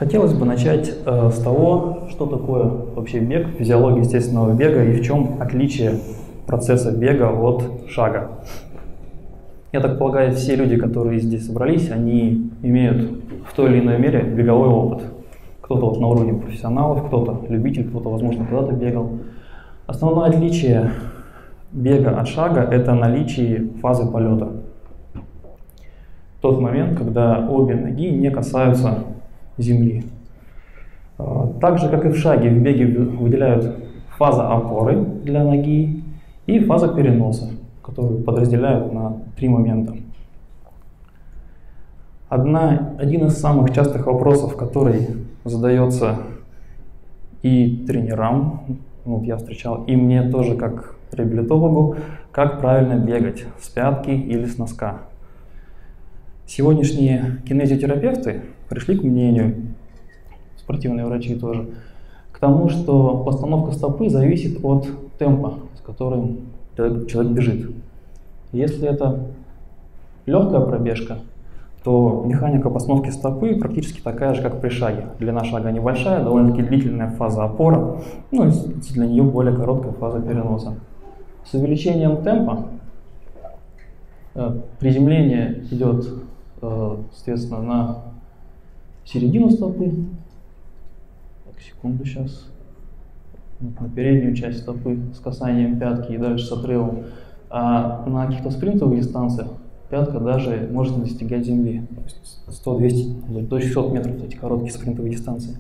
Хотелось бы начать с того, что такое вообще бег, физиология естественного бега и в чем отличие процесса бега от шага. Я так полагаю, все люди, которые здесь собрались, они имеют в той или иной мере беговой опыт. Кто-то вот на уровне профессионалов, кто-то любитель, кто-то, возможно, когда-то бегал. Основное отличие бега от шага – это наличие фазы полета. Тот момент, когда обе ноги не касаются земли. Так же, как и в шаге, в беге выделяют фаза опоры для ноги и фаза переноса, которую подразделяют на 3 момента. Один из самых частых вопросов, который задается и тренерам, вот я встречал, и мне тоже как реабилитологу, как правильно бегать, с пятки или с носка. Сегодняшние кинезиотерапевты пришли к мнению, спортивные врачи тоже, к тому, что постановка стопы зависит от темпа, с которым человек бежит. Если это легкая пробежка, то механика постановки стопы практически такая же, как при шаге. Длина шага небольшая, довольно-таки длительная фаза опора, ну и для нее более короткая фаза переноса. С увеличением темпа приземление идет, соответственно, на середину стопы, так, секунду сейчас, на переднюю часть стопы с касанием пятки и дальше с отрывом, а на каких-то спринтовых дистанциях пятка даже может достигать земли, 100-200, до 600 метров эти короткие спринтовые дистанции.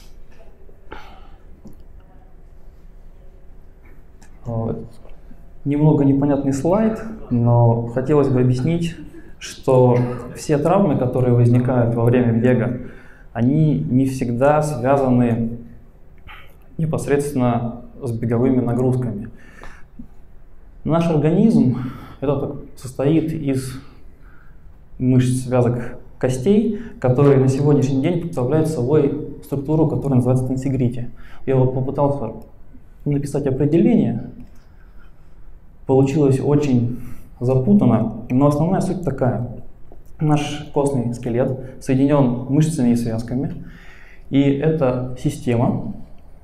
Немного непонятный слайд, но хотелось бы объяснить, что все травмы, которые возникают во время бега, они не всегда связаны непосредственно с беговыми нагрузками. Наш организм состоит из мышц, связок, костей, которые на сегодняшний день представляют собой структуру, которая называется тенсигрити. Я вот попытался написать определение. Получилось очень запутанно, но основная суть такая. Наш костный скелет соединен мышцами и связками, и это система,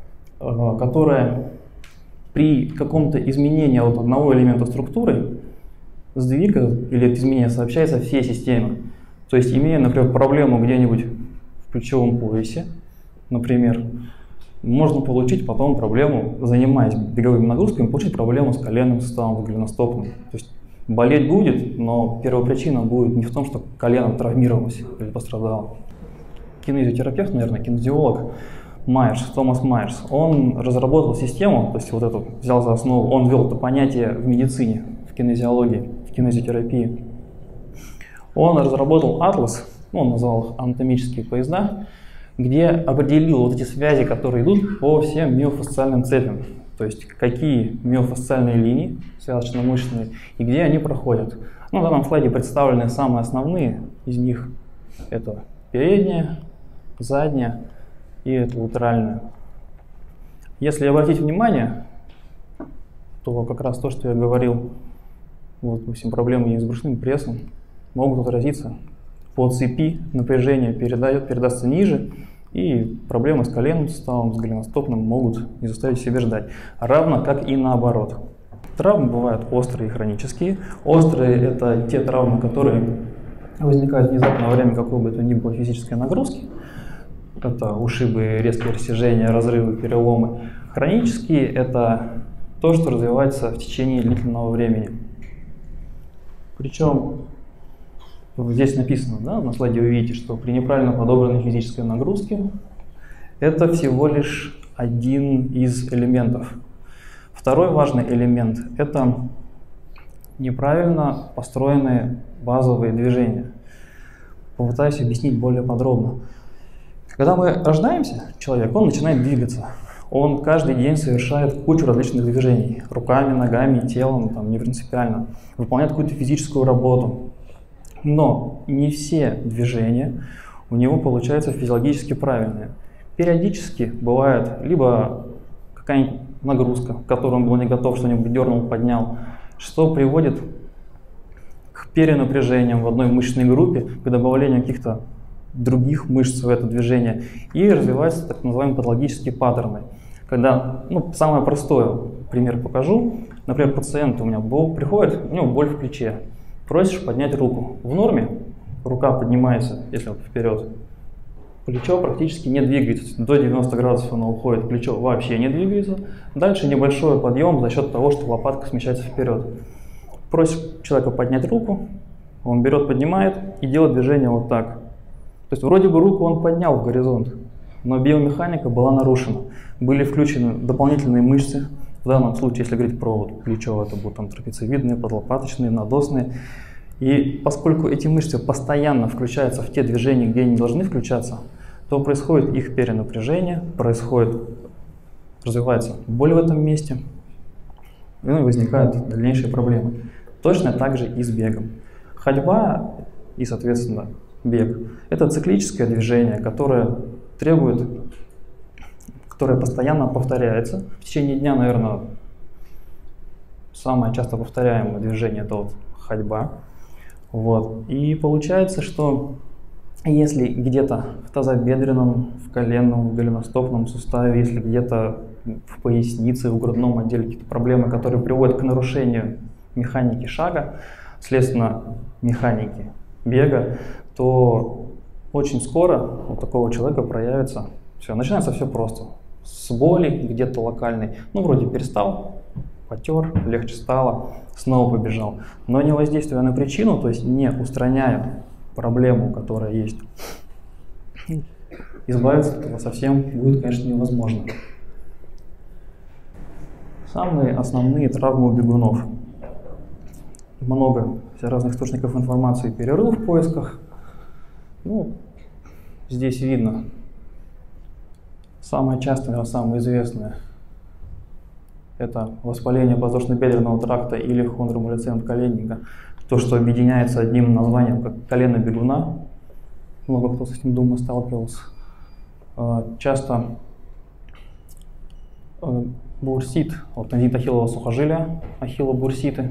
которая при каком-то изменении от одного элемента структуры сдвига или изменения сообщается всей системе. То есть, имея, например, проблему где-нибудь в плечевом поясе, например, можно получить потом проблему, занимаясь беговыми нагрузками, получить проблему с коленным суставом, с голеностопным. То есть болеть будет, но первопричина будет не в том, что колено травмировалось или пострадало. Кинезиотерапевт, наверное, кинезиолог Томас Майерс, он разработал систему, то есть вот эту взял за основу, он ввел это понятие в медицине, в кинезиологии, в кинезиотерапии. Он разработал атлас, он назвал их анатомические поезда, где определил вот эти связи, которые идут по всем миофасциальным цепям. То есть какие миофасциальные линии, связочно-мышечные, и где они проходят. Ну, в данном слайде представлены самые основные из них. Это передняя, задняя и это латеральная. Если обратить внимание, то как раз то, что я говорил, вот, допустим, проблемы есть с брюшным прессом, могут отразиться по цепи, напряжение передастся ниже, и проблемы с коленным суставом, с голеностопным могут не заставить себя ждать. Равно как и наоборот. Травмы бывают острые и хронические. Острые – это те травмы, которые возникают внезапно во время какой бы то ни было физической нагрузки. Это ушибы, резкие растяжения, разрывы, переломы. Хронические – это то, что развивается в течение длительного времени. Причем здесь написано, да, на слайде вы видите, что при неправильно подобранной физической нагрузке это всего лишь один из элементов. Второй важный элемент – это неправильно построенные базовые движения. Попытаюсь объяснить более подробно. Когда мы рождаемся, человек, он начинает двигаться. Он каждый день совершает кучу различных движений. Руками, ногами, телом, там, не принципиально. Выполняет какую-то физическую работу. Но не все движения у него получаются физиологически правильные. Периодически бывает либо какая-нибудь нагрузка, к которой он был не готов, что-нибудь дернул, поднял, что приводит к перенапряжениям в одной мышечной группе, к добавлению каких-то других мышц в это движение, и развиваются так называемые патологические паттерны. Когда, самое простое, пример покажу. Например, пациент у меня приходит, у него боль в плече, просишь поднять руку. В норме рука поднимается, если вот вперед, плечо практически не двигается, до 90 градусов оно уходит, плечо вообще не двигается. Дальше небольшой подъем за счет того, что лопатка смещается вперед. Просишь человека поднять руку, он берет, поднимает и делает движение вот так. То есть вроде бы руку он поднял в горизонт, но биомеханика была нарушена. Были включены дополнительные мышцы. В данном случае, если говорить про плечо, это будут там трапециевидные, подлопаточные, надосные. И поскольку эти мышцы постоянно включаются в те движения, где они должны включаться, то происходит их перенапряжение, развивается боль в этом месте, и возникают дальнейшие проблемы. Точно так же и с бегом. Ходьба и, соответственно, бег – это циклическое движение, которое постоянно повторяется. В течение дня, наверное, самое часто повторяемое движение – это ходьба. И получается, что если где-то в тазобедренном, в коленном, в голеностопном суставе, если где-то в пояснице, в грудном отделе какие-то проблемы, которые приводят к нарушению механики шага, следственно, механики бега, то очень скоро у такого человека проявится начинается все просто. С боли где-то локальной, вроде перестал, потер, легче стало, снова побежал. Но не воздействуя на причину, то есть не устраняя проблему, которая есть, избавиться от этого совсем будет, конечно, невозможно. Самые основные травмы у бегунов. Много разных источников информации, перерыв в поисках. Здесь видно. Самое частое, самое известное – это воспаление подвздошно-бедренного тракта или хондромалицем коленника. То, что объединяется одним названием, как колено бегуна. Много кто с этим, думаю, сталкивался. Часто бурсит, тензит ахиллового сухожилия, ахиллобурситы,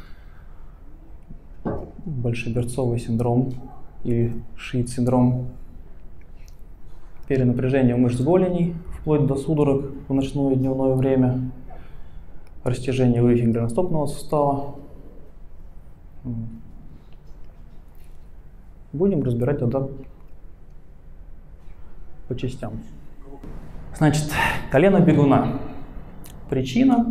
большеберцовый синдром или шиит-синдром, перенапряжение мышц голеней, вплоть до судорог в ночное и дневное время, растяжение вывихи голеностопного сустава. Будем разбирать тогда по частям. Значит, колено бегуна. Причина,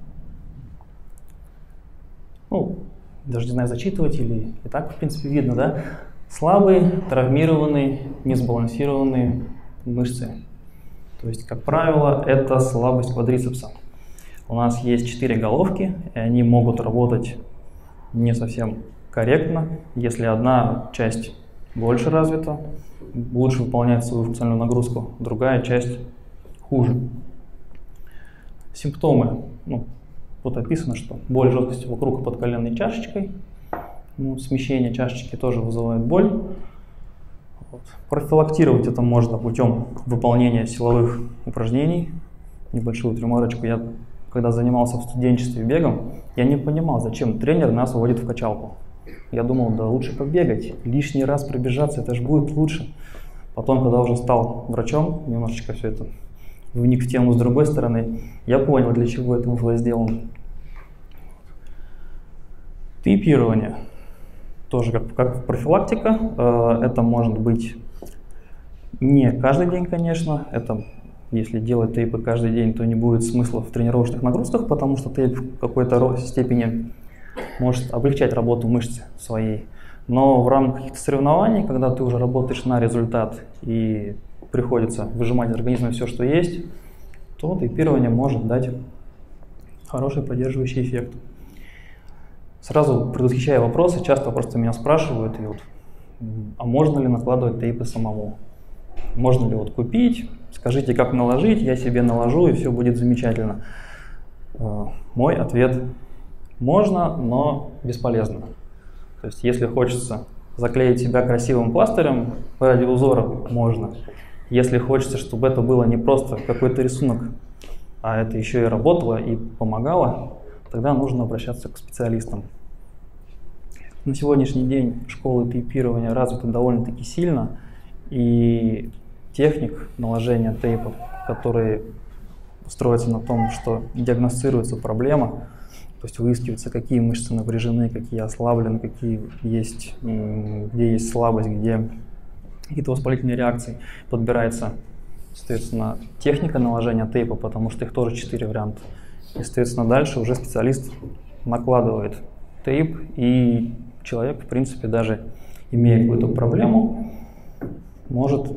даже не знаю, зачитывать или и так, в принципе, видно, да? Слабые, травмированные, несбалансированные мышцы. То есть, как правило, это слабость квадрицепса. У нас есть 4 головки, и они могут работать не совсем корректно. Если одна часть больше развита, лучше выполняет свою функциональную нагрузку, другая часть хуже. Симптомы. Тут описано, что боль жесткости вокруг подколенной чашечкой. Смещение чашечки тоже вызывает боль. Профилактировать это можно путем выполнения силовых упражнений. Небольшую ремарочку. Я, когда занимался в студенчестве бегом, я не понимал, зачем тренер нас вводит в качалку. Я думал, да лучше побегать, лишний раз пробежаться, это же будет лучше. Потом, когда уже стал врачом, немножечко все это вник в тему с другой стороны, я понял, для чего это было сделано. Тейпирование. Тоже как профилактика. Это может быть не каждый день, конечно. Это, если делать тейпы каждый день, то не будет смысла в тренировочных нагрузках, потому что тейп в какой-то степени может облегчать работу мышцы своей. Но в рамках каких-то соревнований, когда ты уже работаешь на результат и приходится выжимать из организма все, что есть, то тейпирование может дать хороший поддерживающий эффект. Сразу предвосхищая вопросы, часто просто меня спрашивают, а можно ли накладывать тейпы самому? Можно ли купить? Скажите, как наложить, я себе наложу, и все будет замечательно. Мой ответ – можно, но бесполезно. То есть, если хочется заклеить себя красивым пластырем ради узора, можно. Если хочется, чтобы это было не просто какой-то рисунок, а это еще и работало и помогало, тогда нужно обращаться к специалистам. На сегодняшний день школы тейпирования развиты довольно-таки сильно, и техник наложения тейпа, которые строятся на том, что диагностируется проблема, то есть выискивается, какие мышцы напряжены, какие ослаблены, какие есть, где есть слабость, где какие-то воспалительные реакции. Подбирается, соответственно, техника наложения тейпа, потому что их тоже 4 варианта. И, соответственно, дальше уже специалист накладывает тейп, и человек, в принципе, даже имея какую-то проблему, может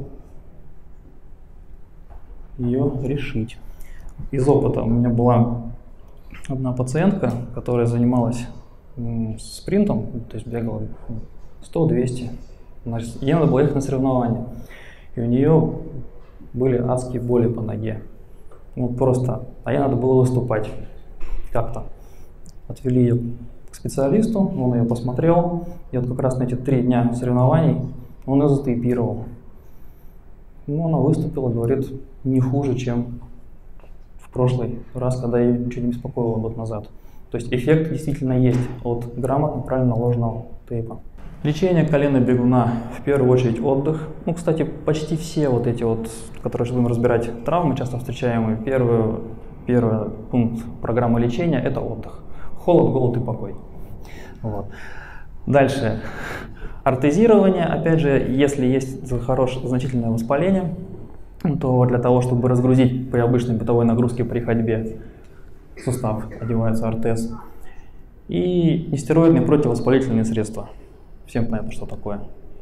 ее решить. Из опыта у меня была одна пациентка, которая занималась спринтом, то есть бегала 100-200. Ей надо было ехать на соревнования. И у нее были адские боли по ноге. Ну просто, а ей надо было выступать как-то. Отвели ее к специалисту, он ее посмотрел. И вот как раз на эти 3 дня соревнований он ее затейпировал. Ну, она выступила, говорит, не хуже, чем в прошлый раз, когда ее ничего не беспокоило год назад. То есть эффект действительно есть от грамотно, правильно наложенного тейпа. Лечение колена бегуна, в первую очередь отдых. Ну, кстати, почти все вот эти вот, которые будем разбирать травмы, часто встречаемые, первый пункт программы лечения – это отдых. Холод, голод и покой. Вот. Дальше. Ортезирование, опять же, если есть значительное воспаление, то для того, чтобы разгрузить при обычной бытовой нагрузке при ходьбе, в сустав одевается ортез. И нестероидные противовоспалительные средства. Всем понятно, что такое.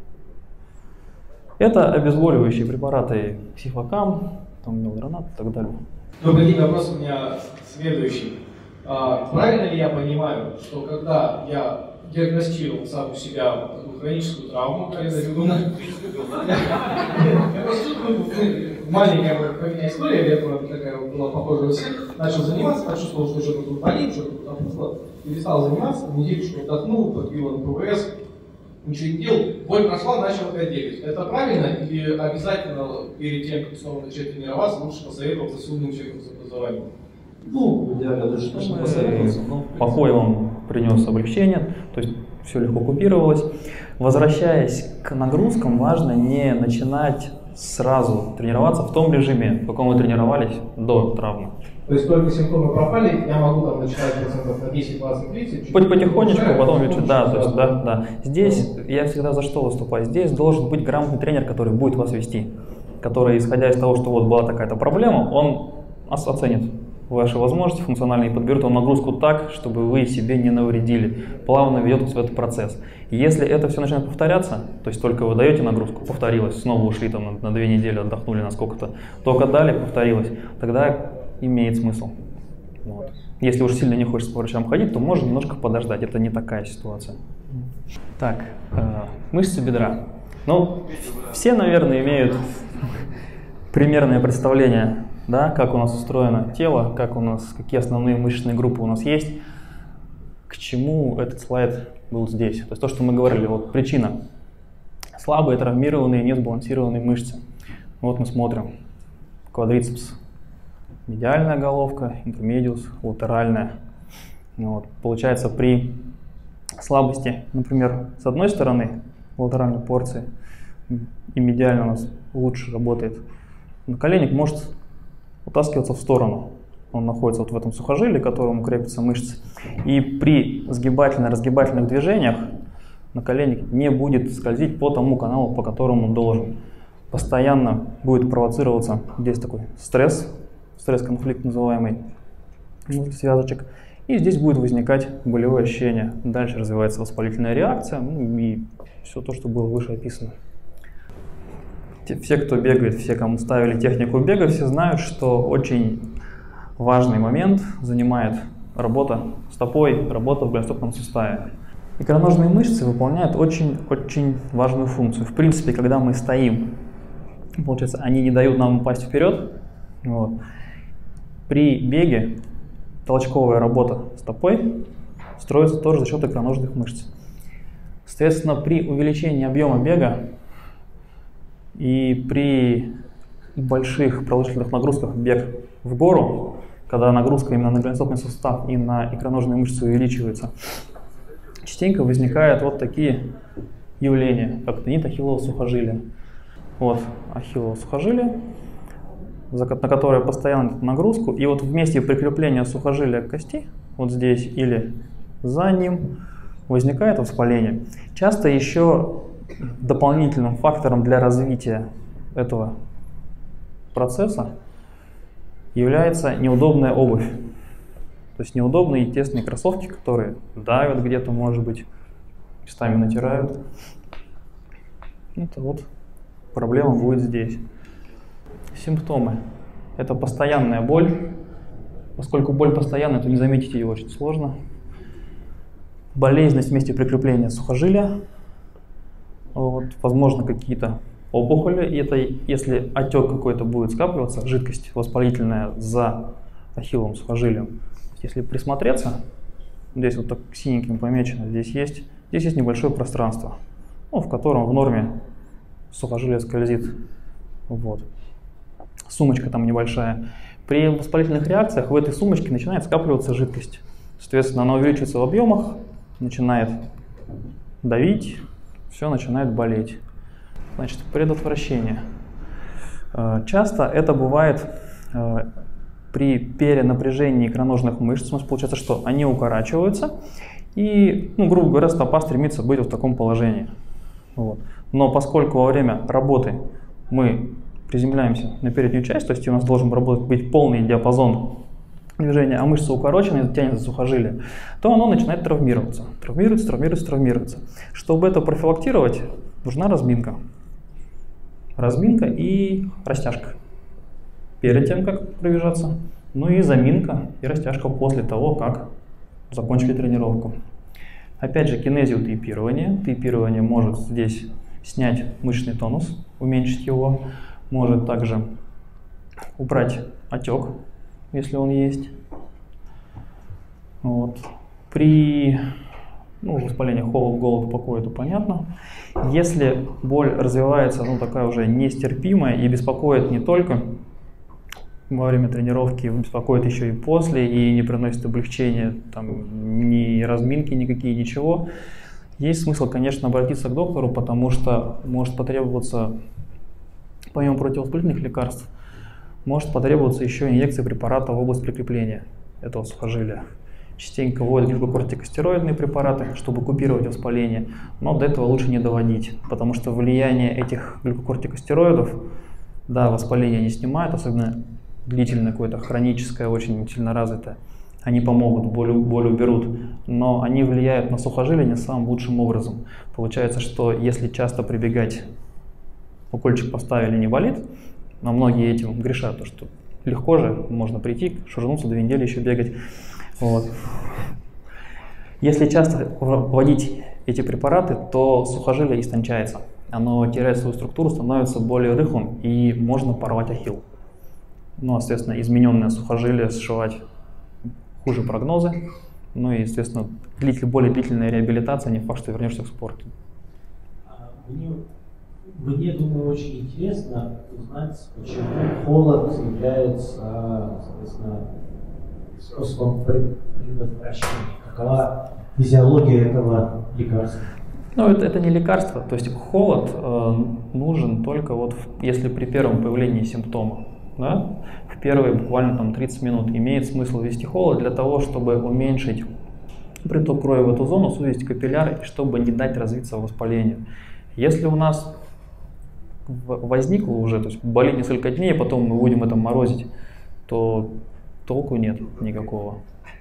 Это обезболивающие препараты Сифокам, мелдронат и так далее. Добрый день, вопрос у меня следующий. Правильно ли я понимаю, что когда я диагностировал сам у себя такую хроническую травму колена бегуна, маленькая у меня история, летом такая была похожая, начал заниматься, почувствовал, что что-то тут болит, что-то тут опухло, перестал заниматься, недельку отдохнул, подбил на ПВС, ничего не делал, боль прошла, начал опять бегать. Это правильно или обязательно перед тем, как снова начать тренироваться, лучше посоветоваться с умным человеком с образованием? Ну, в идеале лучше посоветоваться. Покой вам принес облегчение, то есть все легко купировалось. Возвращаясь к нагрузкам, важно не начинать сразу тренироваться в том режиме, в каком вы тренировались до травмы. То есть только симптомы пропали, я могу там начинать процентов на 10, 20, 30? Потихонечку, потом вечер, да, то есть, да. Здесь я всегда за что выступаю? Здесь должен быть грамотный тренер, который будет вас вести, который, исходя из того, что вот была такая-то проблема, он оценит ваши возможности функциональные и подберет вам нагрузку так, чтобы вы себе не навредили. Плавно ведет в этот процесс. Если это все начинает повторяться, то есть только вы даете нагрузку, повторилось, снова ушли там на 2 недели, отдохнули на сколько-то, только дали, повторилось, тогда имеет смысл. Вот. Если уж сильно не хочется по врачам ходить, то можно немножко подождать, это не такая ситуация. Так, мышцы бедра. Ну, все, наверное, имеют примерное представление, да, как у нас устроено тело, как у нас, какие основные мышечные группы у нас есть, к чему этот слайд был здесь. То есть то, что мы говорили, вот причина. Слабые, травмированные, несбалансированные мышцы. Вот мы смотрим. Квадрицепс. Медиальная головка, интермедиус, латеральная. Вот. Получается, при слабости, например, с одной стороны латеральной порции, и медиально у нас лучше работает, наколенник может утаскиваться в сторону. Он находится вот в этом сухожилии, к которому крепятся мышцы. И при сгибательно-разгибательных движениях наколенник не будет скользить по тому каналу, по которому он должен. Постоянно будет провоцироваться здесь такой стресс-конфликт называемый, связочек. И здесь будет возникать болевое ощущение. Дальше развивается воспалительная реакция, ну и все то, что было выше описано. Все, кто бегает, все, кому ставили технику бега, все знают, что очень важный момент занимает работа стопой, работа в голеностопном суставе. Икроножные мышцы выполняют очень важную функцию. В принципе, когда мы стоим, получается, они не дают нам упасть вперед. Вот. При беге толчковая работа стопой строится тоже за счет икроножных мышц. Соответственно, при увеличении объема бега и при больших продолжительных нагрузках бег в гору, когда нагрузка именно на голеностопный сустав и на икроножные мышцы увеличивается, частенько возникают вот такие явления, как тенит ахиллового сухожилия. вот ахиллово сухожилие, на которое постоянно нагрузку, и вот в месте прикрепления сухожилия к кости, вот здесь или за ним, возникает воспаление. Часто еще дополнительным фактором для развития этого процесса является неудобная обувь. То есть неудобные и тесные кроссовки, которые давят где-то, может быть, местами натирают. Это вот проблема будет здесь. Симптомы. Это постоянная боль. Поскольку боль постоянная, то не заметить ее очень сложно. Болезненность в месте прикрепления сухожилия. Вот, возможно, какие-то опухоли. И это если отек какой-то будет скапливаться, жидкость воспалительная за ахилловым сухожилием. Если присмотреться, здесь вот так синеньким помечено, здесь есть небольшое пространство, в котором в норме сухожилие скользит. Вот. Сумочка там небольшая. При воспалительных реакциях в этой сумочке начинает скапливаться жидкость. Соответственно, она увеличивается в объемах, начинает давить, все начинает болеть. Значит, предотвращение. Часто это бывает при перенапряжении икроножных мышц. У нас получается, что они укорачиваются, и, грубо говоря, стопа стремится быть в таком положении. Вот. Но поскольку во время работы мы приземляемся на переднюю часть, то есть у нас должен быть полный диапазон движения, а мышца укорочена и тянется сухожилие, то оно начинает травмироваться. Травмируется. Чтобы это профилактировать, нужна разминка. Разминка и растяжка. Перед тем, как пробежаться, и заминка и растяжка после того, как закончили тренировку. Опять же, кинезиотейпирование. Тейпирование может здесь снять мышечный тонус, уменьшить его, может также убрать отек, если он есть. Вот. При воспалении холод, голод, покой, это понятно. Если боль развивается, такая уже нестерпимая и беспокоит не только во время тренировки, беспокоит еще и после, и не приносит облегчения, ни разминки никакие, ничего, есть смысл, конечно, обратиться к доктору, потому что может потребоваться, помимо противовоспалительных лекарств, может потребоваться еще инъекция препарата в область прикрепления этого сухожилия. Частенько вводят глюкокортикостероидные препараты, чтобы купировать воспаление, но до этого лучше не доводить, потому что влияние этих глюкокортикостероидов, воспаление не снимает, особенно длительное какое-то, хроническое, очень сильно развитое. Они помогут, боль уберут, но они влияют на сухожилие не самым лучшим образом. Получается, что если часто прибегать, укольчик поставили, не болит, но многие этим грешат, то что легко же можно прийти, шурнуться 2 недели еще бегать. Вот. Если часто вводить эти препараты, то сухожилие истончается. Оно теряет свою структуру, становится более рыхлым и можно порвать ахилл. Соответственно, измененное сухожилие сшивать хуже прогнозы. И, естественно, более длительная реабилитация, не факт, что вернешься к спорту. Мне, думаю, очень интересно узнать, почему холод является, соответственно, способом предотвращения. Какова физиология этого лекарства? Это не лекарство. То есть холод нужен только если при первом появлении симптома. В первые буквально 30 минут имеет смысл ввести холод для того, чтобы уменьшить приток крови в эту зону, сузить капилляры, чтобы не дать развиться воспалению. Если у нас возникло уже, то есть болит несколько дней, потом мы будем это морозить, то толку нет никакого.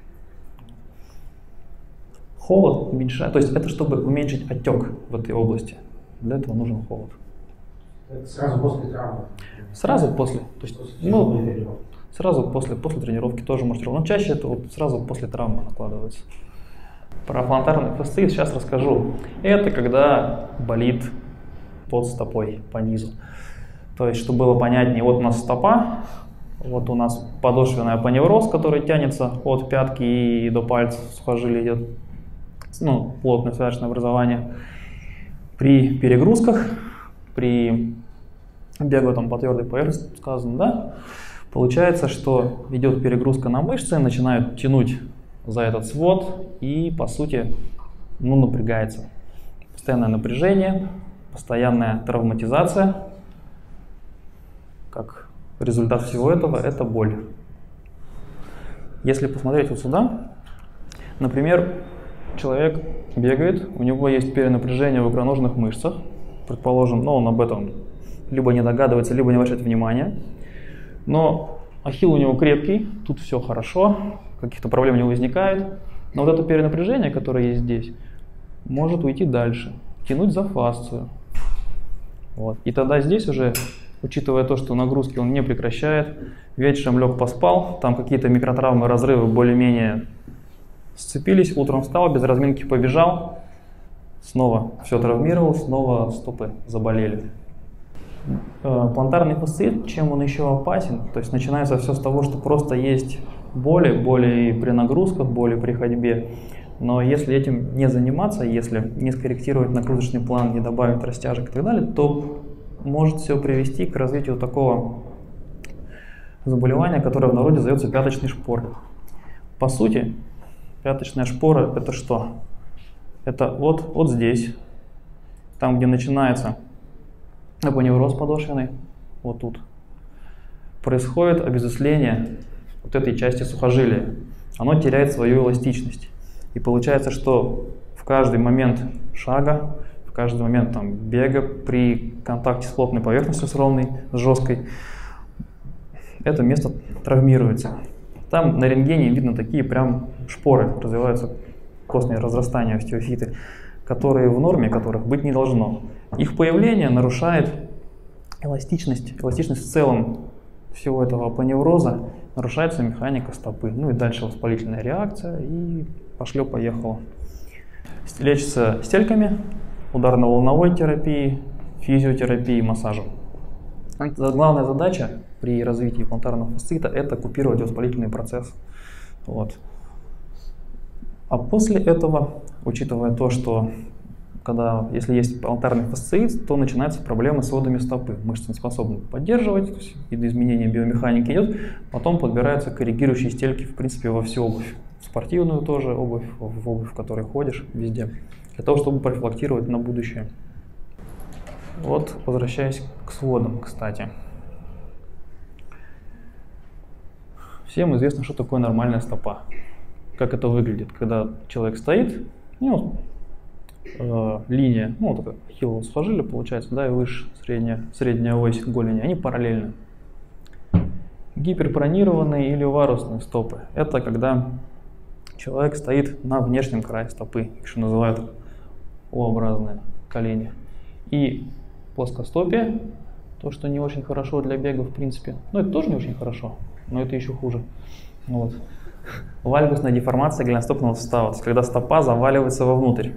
Холод уменьшает, то есть это чтобы уменьшить отек в этой области. Для этого нужен холод. Это сразу после травмы? Сразу после. То есть, сразу после тренировки тоже может работать. Но чаще это сразу после травмы накладывается. Про плантарный фасциит сейчас расскажу. Это когда болит под стопой по низу. То есть, чтобы было понятнее, у нас стопа, у нас подошвенный апоневроз, который тянется от пятки и до пальца, сухожилия идет, плотное связочное образование. При перегрузках, при бегу по твердой поверхности, сказано, получается, что идет перегрузка на мышцы, начинают тянуть за этот свод и, по сути, напрягается. Постоянное напряжение, постоянная травматизация, как результат всего этого, это боль. Если посмотреть вот сюда, например, человек бегает, у него есть перенапряжение в икроножных мышцах, предположим, но он об этом либо не догадывается, либо не обращает внимания, но ахилл у него крепкий, тут все хорошо, каких-то проблем не возникает, но вот это перенапряжение, которое есть здесь, может уйти дальше, тянуть за фасцию. Вот. И тогда здесь уже, учитывая то, что нагрузки он не прекращает, вечером лег поспал, там какие-то микротравмы, разрывы более-менее сцепились, утром встал, без разминки побежал, снова все травмировал, снова стопы заболели. Плантарный фасциит, чем он еще опасен? То есть начинается все с того, что просто есть боли при нагрузках, боли при ходьбе. Но если этим не заниматься, если не скорректировать нагрузочный план, не добавить растяжек и так далее, то может все привести к развитию такого заболевания, которое в народе зовется пяточный шпор. По сути, пяточная шпора — это что? Это вот здесь, там, где начинается апоневроз подошвенный, вот тут, происходит обезусление вот этой части сухожилия. Оно теряет свою эластичность. И получается, что в каждый момент шага, в каждый момент там, бега, при контакте с плотной поверхностью, с ровной, с жесткой, это место травмируется. Там на рентгене видно такие прям шпоры, развиваются костные разрастания, остеофиты, которые в норме, которых быть не должно. Их появление нарушает эластичность в целом всего этого апоневроза, нарушается механика стопы. Ну и дальше воспалительная реакция, и пошло-поехало. Лечится стельками, ударно-волновой терапией, физиотерапией, массажем. Главная задача при развитии плантарного фасциита — это купировать воспалительный процесс. Вот. А после этого, учитывая то, что если есть плантарный фасциит, то начинаются проблемы с сводами стопы. Мышцы не способны поддерживать, и до изменения биомеханики идет. Потом подбираются корректирующие стельки, в принципе, во всю обувь. Спортивную тоже обувь, в обувь, в которой ходишь, везде. Для того, чтобы профилактировать на будущее. Вот, возвращаясь к сводам, кстати. Всем известно, что такое нормальная стопа. Как это выглядит, когда человек стоит, линия, вот это ахиллово сухожилие получается, да, и выше средняя ось голени, они параллельны. Гиперпронированные или варусные стопы — это когда человек стоит на внешнем крае стопы, их еще называют О-образные колени. И плоскостопие, то, что не очень хорошо для бега в принципе, но это тоже не очень хорошо, но это еще хуже. Вот. Вальгусная деформация голеностопного сустава, то есть когда стопа заваливается вовнутрь.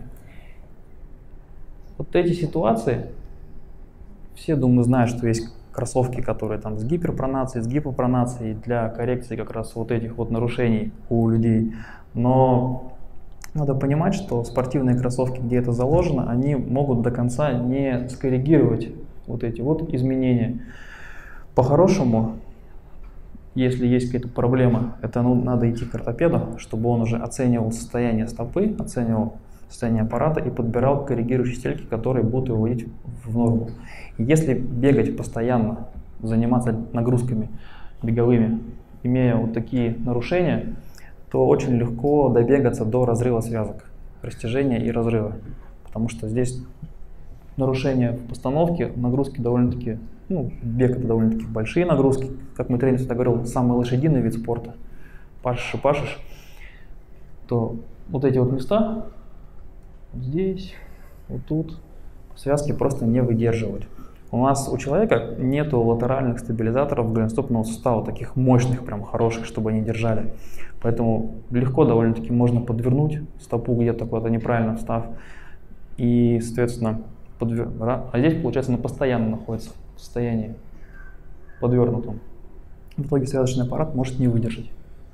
Вот эти ситуации, все, думаю, знают, что есть кроссовки, которые там с гиперпронацией, с гипопронацией для коррекции как раз вот этих вот нарушений у людей. Но надо понимать, что спортивные кроссовки, где это заложено, они могут до конца не скоррегировать вот эти вот изменения. По-хорошему, если есть какая-то проблема, это надо идти к ортопеду, чтобы он уже оценивал состояние стопы, оценивал состояние аппарата и подбирал корректирующие стельки, которые будут его вводить в норму. Если бегать постоянно, заниматься нагрузками беговыми, имея вот такие нарушения, то очень легко добегаться до разрыва связок, растяжения и разрыва. Потому что здесь нарушения в постановке, нагрузки довольно-таки, бег — это довольно-таки большие нагрузки. Как мой тренер всегда говорил, самый лошадиный вид спорта. Пашешь, то вот эти вот места, вот здесь, вот тут, связки просто не выдерживают. У человека нету латеральных стабилизаторов голеностопного сустава, таких мощных, прям хороших, чтобы они держали. Поэтому легко довольно-таки можно подвернуть стопу где-то куда-то неправильно встав. И, соответственно, а здесь, получается, она постоянно находится в состоянии подвернутом. В итоге связочный аппарат может не выдержать.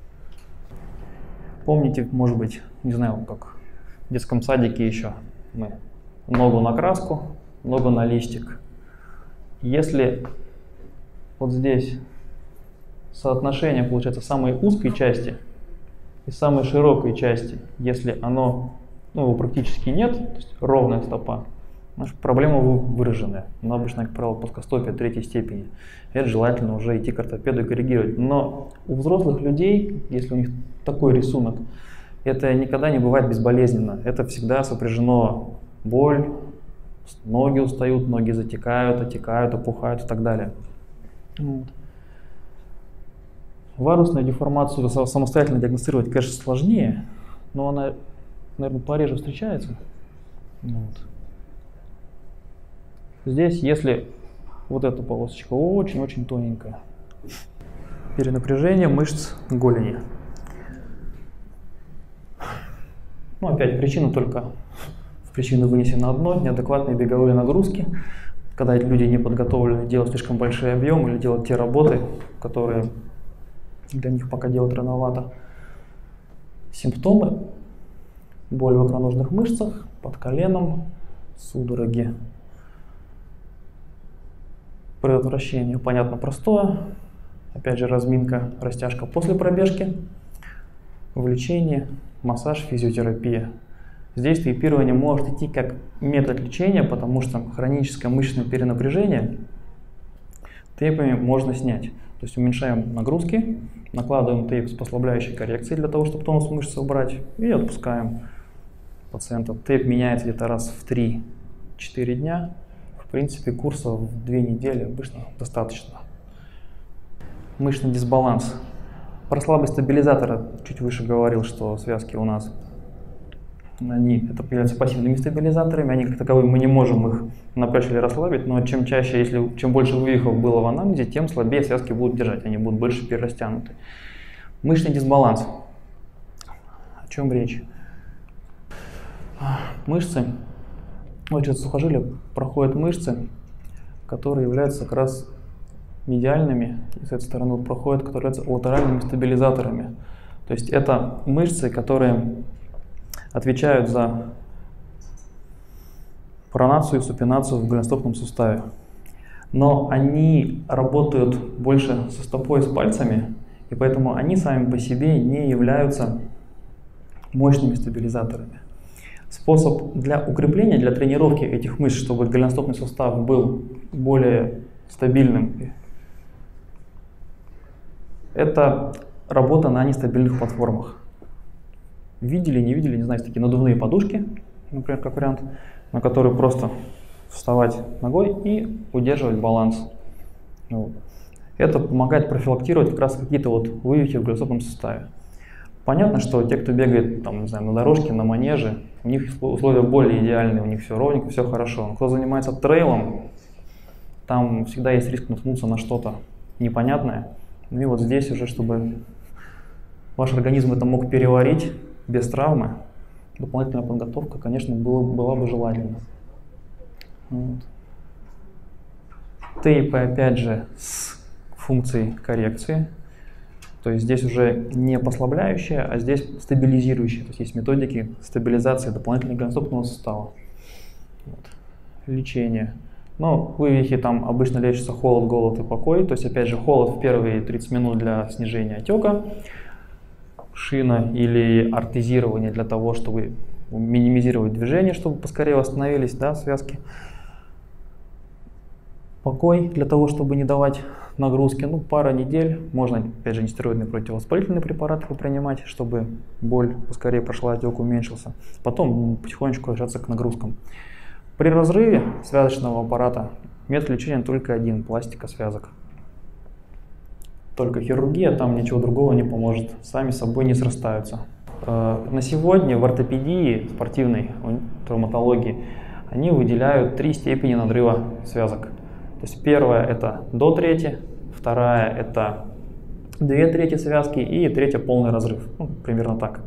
Помните, может быть, не знаю, как в детском садике еще мы ногу на краску, ногу на листик. Если вот здесь соотношение получается самой узкой части и самой широкой части, если оно, его практически нет, то есть ровная стопа, Проблема выраженная, но обычно, как правило, плоскостопие третьей степени. Это желательно уже идти к ортопеду и коррегировать. Но у взрослых людей, если у них такой рисунок, это никогда не бывает безболезненно. Это всегда сопряжено боль, ноги устают, ноги затекают, отекают, опухают и так далее. Вот. Варусную деформацию самостоятельно диагностировать, конечно, сложнее, но она, наверное, пореже встречается. Вот. Здесь, если вот эта полосочка очень-очень тоненькая, перенапряжение мышц голени. Ну, опять причина только в причину вынесена одно: неадекватные беговые нагрузки, когда эти люди не подготовлены делать слишком большой объем или делать те работы, которые для них пока делать рановато. Симптомы: боль в икроножных мышцах, под коленом, судороги. Предотвращение, понятно, простое. Опять же, разминка, растяжка после пробежки, влечение, массаж, физиотерапия. Здесь тейпирование может идти как метод лечения, потому что хроническое мышечное перенапряжение тейпами можно снять. То есть уменьшаем нагрузки, накладываем тейп с послабляющей коррекцией для того, чтобы тонус мышцы убрать, и отпускаем пациента. Тейп меняется где-то раз в 3-4 дня. В принципе, курса в 2 недели обычно достаточно. Мышечный дисбаланс. Про слабость стабилизатора чуть выше говорил, что связки у нас это являются пассивными стабилизаторами, они как таковые, мы не можем их напрячь или расслабить, но чем чаще, чем больше вывихов было в анамнезе, тем слабее связки будут держать, они будут больше перерастянуты. Мышечный дисбаланс. О чем речь? Мышцы. Вот через сухожилие проходят мышцы, которые являются как раз медиальными, и с этой стороны проходят, которые являются латеральными стабилизаторами. То есть это мышцы, которые отвечают за пронацию и супинацию в голеностопном суставе. Но они работают больше со стопой и с пальцами, и поэтому они сами по себе не являются мощными стабилизаторами. Способ для укрепления, для тренировки этих мышц, чтобы голеностопный сустав был более стабильным, это работа на нестабильных платформах. Видели, не видели, не знаю, такие надувные подушки, например, как вариант, на которые просто вставать ногой и удерживать баланс. Вот. Это помогает профилактировать как раз какие-то вот вывихи в голеностопном суставе. Понятно, что те, кто бегает там, не знаю, на дорожке, на манеже, у них условия более идеальные, у них все ровненько, все хорошо. Но кто занимается трейлом, там всегда есть риск наткнуться на что-то непонятное. Ну и вот здесь уже, чтобы ваш организм это мог переварить без травмы, дополнительная подготовка, конечно, была бы желательна. Вот. Тейпы, опять же, с функцией коррекции. То есть здесь уже не послабляющая, а здесь стабилизирующая. То есть есть методики стабилизации дополнительного голеностопного сустава. Вот. Лечение. Но вывихи там обычно лечатся холод, голод и покой. То есть опять же холод в первые 30 минут для снижения отека. Шина или артезирование для того, чтобы минимизировать движение, чтобы поскорее восстановились, да, связки. Покой для того, чтобы не давать нагрузки. Ну, пара недель. Можно, опять же, нестероидные противовоспалительные препараты принимать, чтобы боль поскорее прошла, отек уменьшился. Потом потихонечку возвращаться к нагрузкам. При разрыве связочного аппарата метод лечения только один – пластика связок. Только хирургия, там ничего другого не поможет, сами собой не срастаются. На сегодня в ортопедии, спортивной травматологии, они выделяют 3 степени надрыва связок. То есть первая – это до трети, вторая – это 2/3 связки и 3 – полный разрыв. Ну, примерно так.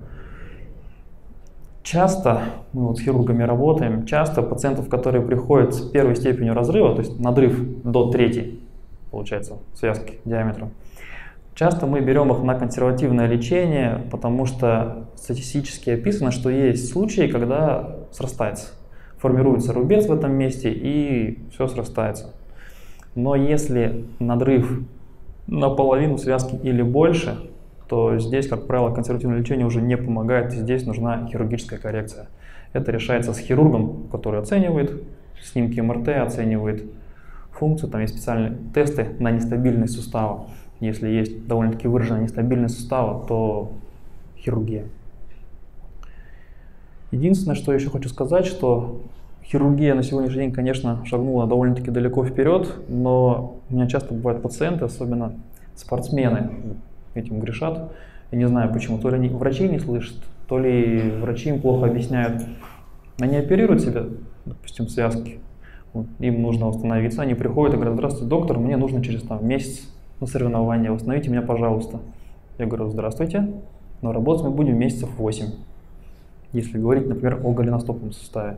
Часто, мы вот с хирургами работаем, часто пациентов, которые приходят с 1 степенью разрыва, то есть надрыв до 3, получается, связки диаметром, часто мы берем их на консервативное лечение, потому что статистически описано, что есть случаи, когда срастается. Формируется рубец в этом месте и все срастается. Но если надрыв наполовину связки или больше, то здесь, как правило, консервативное лечение уже не помогает, здесь нужна хирургическая коррекция. Это решается с хирургом, который оценивает снимки МРТ, оценивает функцию, там есть специальные тесты на нестабильность сустава. Если есть довольно-таки выраженная нестабильность сустава, то хирургия. Единственное, что еще хочу сказать, что хирургия на сегодняшний день, конечно, шагнула довольно-таки далеко вперед, но у меня часто бывают пациенты, особенно спортсмены, этим грешат. Я не знаю почему, то ли они врачи не слышат, то ли врачи им плохо объясняют. Они оперируют себе, допустим, связки, вот, им нужно восстановиться, они приходят и говорят: здравствуйте, доктор, мне нужно через месяц на соревнования, восстановите меня, пожалуйста. Я говорю: здравствуйте, но работать мы будем месяцев 8, если говорить, например, о голеностопном суставе.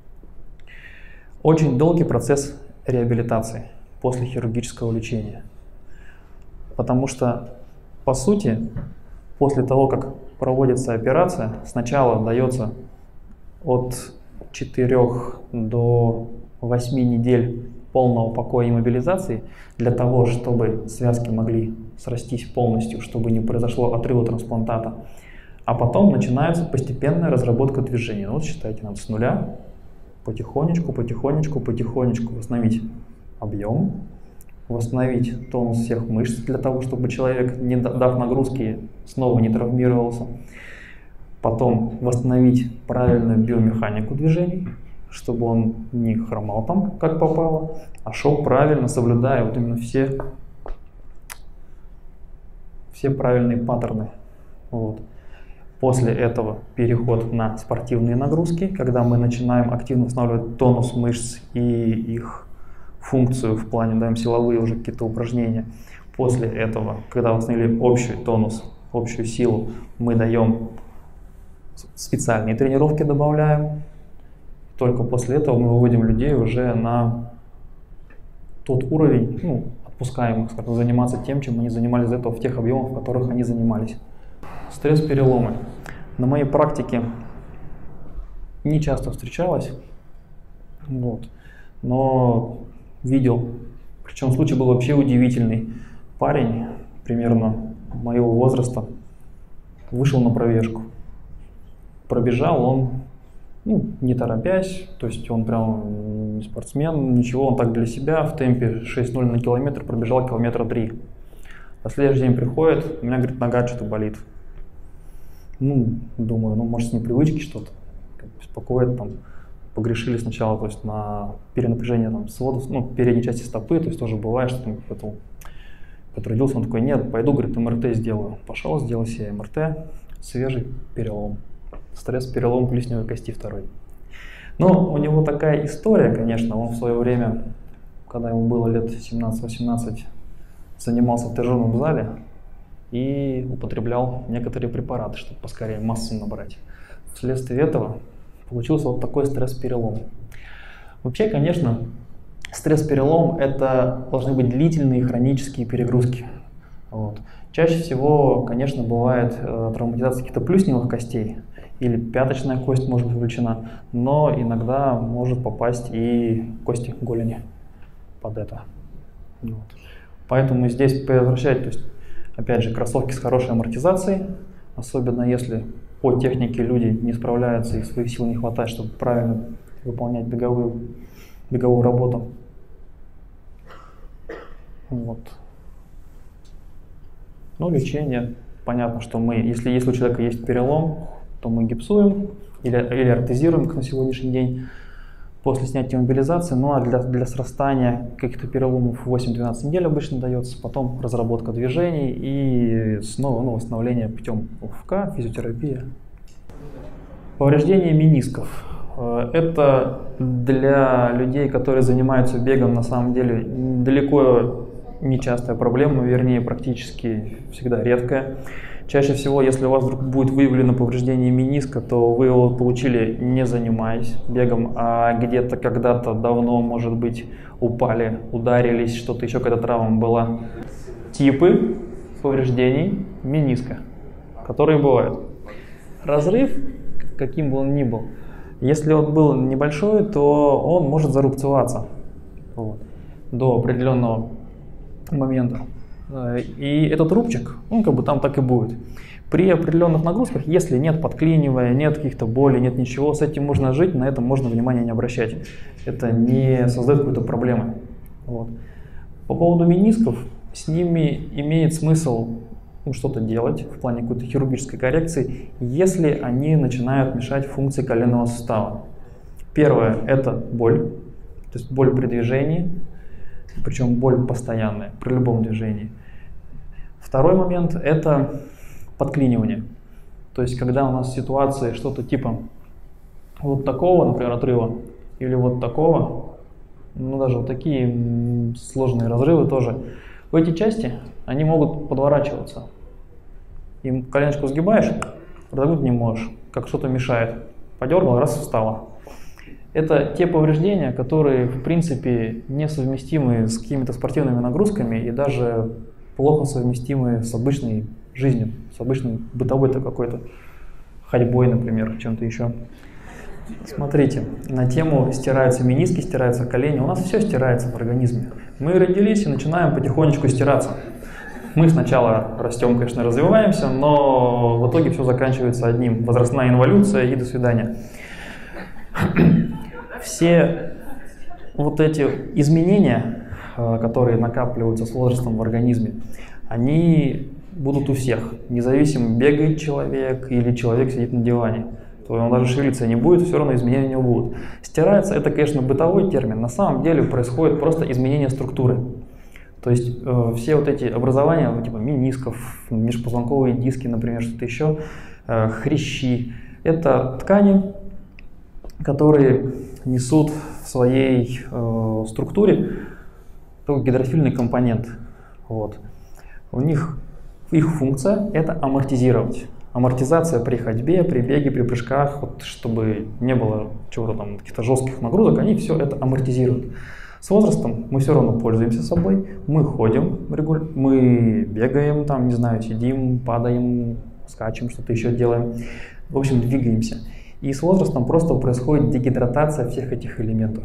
Очень долгий процесс реабилитации после хирургического лечения, потому что, по сути, после того, как проводится операция, сначала дается от 4 до 8 недель полного покоя и мобилизации для того, чтобы связки могли срастись полностью, чтобы не произошло отрыва трансплантата. А потом начинается постепенная разработка движения. Вот считайте, надо с нуля потихонечку восстановить объем, восстановить тонус всех мышц для того, чтобы человек, не дав нагрузки, снова не травмировался. Потом восстановить правильную биомеханику движений, чтобы он не хромал там, как попало, а шел правильно, соблюдая вот именно все правильные паттерны. Вот. После этого переход на спортивные нагрузки, когда мы начинаем активно восстанавливать тонус мышц и их функцию в плане, даем силовые уже какие-то упражнения. После этого, когда восстановили общий тонус, общую силу, мы даем специальные тренировки, добавляем. Только после этого мы выводим людей уже на тот уровень, отпускаем их, скажем, заниматься тем, чем они занимались до этого в тех объемах, в которых они занимались. Стресс-переломы. На моей практике не часто встречалось, но видел. Причем случай был вообще удивительный. Парень примерно моего возраста вышел на пробежку. Пробежал он, не торопясь, то есть он прям не спортсмен, ничего, он так для себя в темпе 6:0 на километр пробежал километра 3. На следующий день приходит, у меня, говорит, нога что-то болит. Думаю, может с непривычки что-то беспокоит, погрешили сначала, то есть на перенапряжение свода, передней части стопы, то есть тоже бывает, что потрудился, он такой: нет, пойду, говорит, МРТ сделаю. Пошел, сделал себе МРТ, свежий перелом, стресс-перелом плесневой кости 2. Но у него такая история, конечно, он в свое время, когда ему было лет 17-18, занимался в тренажерном зале и употреблял некоторые препараты, чтобы поскорее массу набрать. Вследствие этого получился вот такой стресс-перелом. Вообще, конечно, стресс-перелом — это должны быть длительные хронические перегрузки. Чаще всего, конечно, бывает травматизация каких-то плюсневых костей, или пяточная кость может быть повлечена, но иногда может попасть и кости голени под это. Поэтому здесь предотвращать, то есть, опять же, кроссовки с хорошей амортизацией, особенно если по технике люди не справляются и своих сил не хватает, чтобы правильно выполнять беговую работу. Лечение, понятно, что если у человека есть перелом, то мы гипсуем или ортезируем, как на сегодняшний день, после снятия мобилизации. А для срастания каких-то переломов 8-12 недель обычно дается, потом разработка движений и снова восстановление путем ОФК, физиотерапия. Повреждение менисков. Это для людей, которые занимаются бегом, на самом деле далеко нечастая проблема, вернее, практически всегда редкая. Чаще всего, если у вас вдруг будет выявлено повреждение мениска, то вы его получили, не занимаясь бегом, а где-то когда-то давно, может быть, упали, ударились, что-то еще, когда травма была. Типы повреждений мениска, которые бывают. Разрыв, каким бы он ни был, если он был небольшой, то он может зарубцеваться до определенного момента. И этот рубчик, он как бы там так и будет. При определенных нагрузках, если нет подклинивания, нет каких-то болей, нет ничего, с этим можно жить, на этом можно внимания не обращать. Это не создает какой-то проблемы. Вот. По поводу менисков, с ними имеет смысл что-то делать в плане какой-то хирургической коррекции, если они начинают мешать функции коленного сустава. Первое – это боль, то есть боль при движении, причем боль постоянная при любом движении. Второй момент – это подклинивание. То есть когда у нас в ситуации что-то типа вот такого, например, отрыва, или вот такого, ну даже вот такие сложные разрывы тоже, в эти части они могут подворачиваться. И коленочку сгибаешь, разогнуть не можешь, как что-то мешает. Подергал, раз встало. Это те повреждения, которые в принципе несовместимы с какими-то спортивными нагрузками и даже плохо совместимы с обычной жизнью, с обычной бытовой-то какой-то ходьбой, например, чем-то еще. Смотрите, на тему стираются мениски, стираются колени. У нас все стирается в организме. Мы родились и начинаем потихонечку стираться. Мы сначала растем, конечно, развиваемся, но в итоге все заканчивается одним. Возрастная инволюция и до свидания. Все вот эти изменения, которые накапливаются с возрастом в организме, они будут у всех. Независимо, бегает человек или человек сидит на диване. То он даже шевелиться не будет, все равно изменения у него будут. Стирается, это, конечно, бытовой термин. На самом деле происходит просто изменение структуры. То есть все вот эти образования, типа менисков, межпозвонковые диски, например, что-то еще, хрящи, это ткани, которые несут в своей структуре такой гидрофильный компонент. Вот. У них их функция – это амортизировать. Амортизация при ходьбе, при беге, при прыжках, вот, чтобы не было чего-то там, каких-то жестких нагрузок, они все это амортизируют. С возрастом мы все равно пользуемся собой, мы ходим, мы бегаем, там, не знаю, сидим, падаем, скачем, что-то еще делаем, в общем, двигаемся. И с возрастом просто происходит дегидратация всех этих элементов.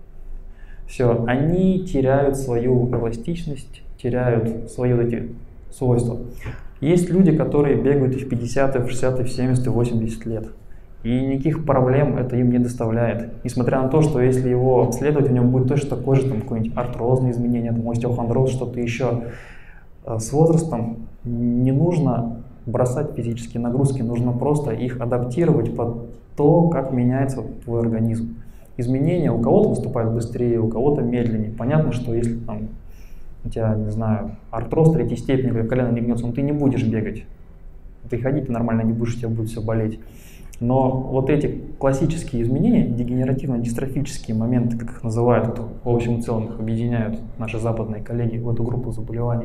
Все, они теряют свою эластичность, теряют свои вот эти свойства. Есть люди, которые бегают и в 50, и в 60, и в 70, и в 80 лет. И никаких проблем это им не доставляет. Несмотря на то, что если его обследовать, у него будет точно такое же какое-нибудь артрозное изменение, там, остеохондроз, что-то еще. С возрастом не нужно бросать физические нагрузки, нужно просто их адаптировать под то, как меняется твой организм. Изменения у кого-то наступают быстрее, у кого-то медленнее. Понятно, что если там у тебя, не знаю, артроз третьей степени, когда колено не гнется, ты не будешь бегать. Ты ходить нормально не будешь, у тебя будет все болеть. Но вот эти классические изменения, дегенеративно-дистрофические моменты, как их называют, это, в общем и целом их объединяют наши западные коллеги в эту группу заболеваний,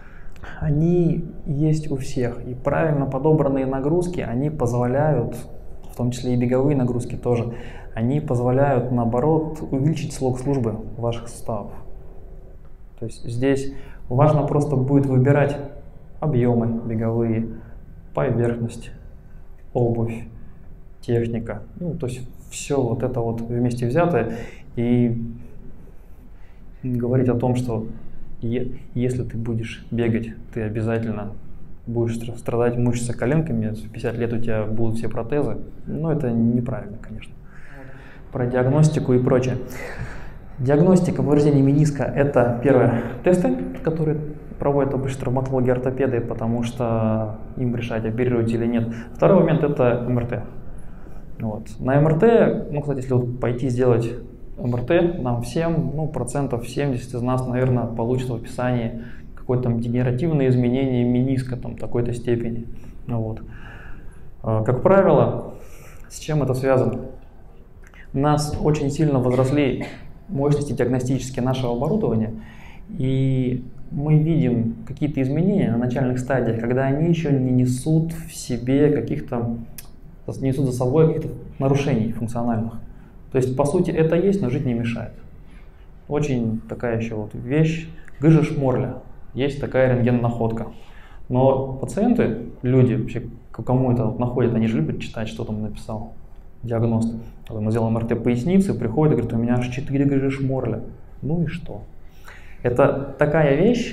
они есть у всех. И правильно подобранные нагрузки, они позволяют, в том числе и беговые нагрузки тоже, они позволяют, наоборот, увеличить срок службы ваших суставов. То есть здесь важно просто будет выбирать объемы беговые, поверхность, обувь, техника. Ну, то есть все вот это вот вместе взятое. И говорить о том, что если ты будешь бегать, ты обязательно будешь страдать, мучиться коленками, в 50 лет у тебя будут все протезы, ну это неправильно, конечно. Про диагностику и прочее. Диагностика повреждений мениска – это, первое, тесты, которые проводят обычно травматологи-ортопеды, потому что им решать, оперировать или нет. Второй момент – это МРТ. Вот. На МРТ, ну, кстати, если вот пойти сделать МРТ, нам всем, ну, процентов 70 из нас, наверное, получат в описании какое-то там дегенеративное изменение мениска там такой-то степени. Вот. Как правило, с чем это связано? У нас очень сильно возросли мощности диагностические нашего оборудования, и мы видим какие-то изменения на начальных стадиях, когда они еще не несут в себе каких-то, несут за собой каких-то нарушений функциональных. То есть, по сути, это есть, но жить не мешает. Очень такая еще вот вещь, гыжа шморля, есть такая рентген-находка. Но пациенты, люди, вообще, кому это вот находят, они же любят читать, что там написал диагност. Мы сделаем МРТ поясницы, приходит и говорит, у меня аж 4 гыжи шморля. Ну и что? Это такая вещь,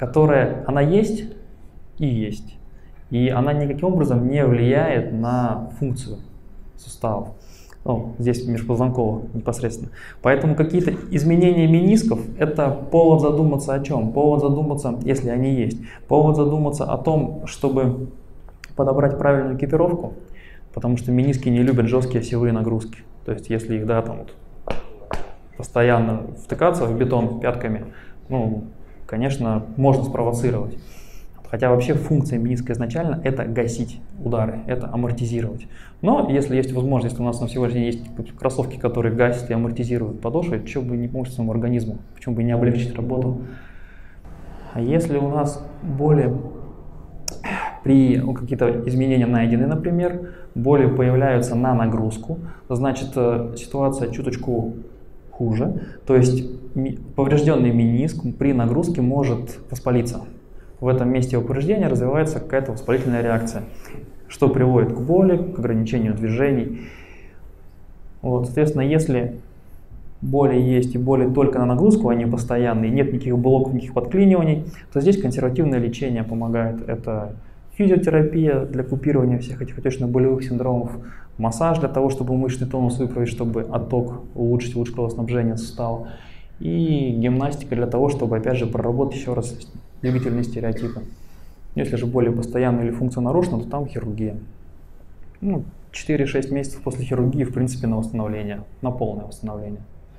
которая, она есть и есть. И она никаким образом не влияет на функцию суставов. Ну, здесь межпозвонковых непосредственно. Поэтому какие-то изменения менисков – это повод задуматься о чем? Повод задуматься, если они есть, повод задуматься о том, чтобы подобрать правильную экипировку, потому что мениски не любят жесткие осевые нагрузки. То есть если их, да, там вот постоянно втыкаться в бетон пятками, ну, конечно, можно спровоцировать. Хотя вообще функция мениска изначально – это гасить удары, это амортизировать. Но если есть возможность, если у нас на сегодняшний день есть кроссовки, которые гасят и амортизируют подошвы, почему бы не помочь своему организму, почему бы не облегчить работу. А если у нас боли при какие-то изменения найдены, например, боли появляются на нагрузку, значит ситуация чуточку хуже, то есть поврежденный мениск при нагрузке может воспалиться. В этом месте повреждения развивается какая-то воспалительная реакция, что приводит к боли, к ограничению движений. Вот, соответственно, если боли есть и боли только на нагрузку, они постоянные, нет никаких блоков, никаких подклиниваний, то здесь консервативное лечение помогает. Это физиотерапия для купирования всех этих отечно-болевых синдромов, массаж для того, чтобы мышечный тонус выправить, чтобы отток улучшить кровоснабжение сустава, и гимнастика для того, чтобы, опять же, проработать еще раз двигательные стереотипы. Если же боли постоянные или функция нарушена, то там хирургия. Ну, 4-6 месяцев после хирургии, в принципе, на восстановление, на полное восстановление.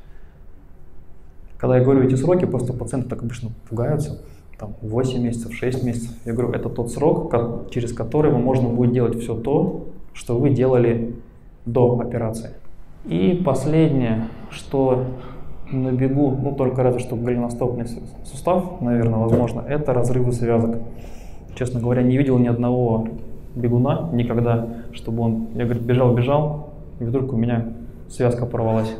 Когда я говорю эти сроки, просто пациенты так обычно пугаются. Там 8 месяцев, 6 месяцев. Я говорю, это тот срок, через который можно будет делать все то, что вы делали до операции. И последнее, что на бегу, ну только разве что голеностопный сустав, наверное, возможно, это разрывы связок. Честно говоря, не видел ни одного бегуна никогда, чтобы он, я говорю, бежал, и вдруг у меня связка порвалась.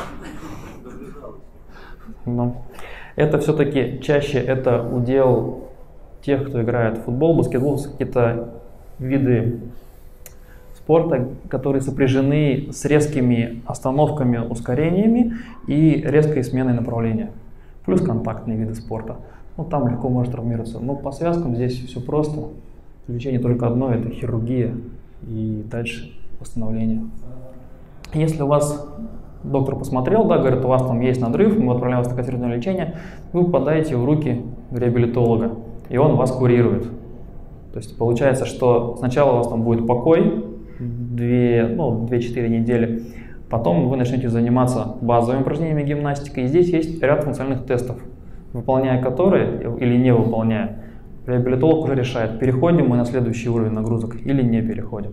Но это все-таки чаще это удел тех, кто играет в футбол, баскетбол, какие-то виды спорта, которые сопряжены с резкими остановками, ускорениями и резкой сменой направления. Плюс контактные виды спорта. Ну, там легко может травмироваться. Но по связкам здесь все просто. Лечение только одно – это хирургия и дальше восстановление. Если у вас доктор посмотрел, да, говорит, у вас там есть надрыв, мы отправляем вас на консервативное лечение, вы попадаете в руки реабилитолога, и он вас курирует. То есть получается, что сначала у вас там будет покой, 2-4 недели, потом вы начнете заниматься базовыми упражнениями гимнастикой, и здесь есть ряд функциональных тестов, выполняя которые или не выполняя, реабилитолог уже решает, переходим мы на следующий уровень нагрузок или не переходим.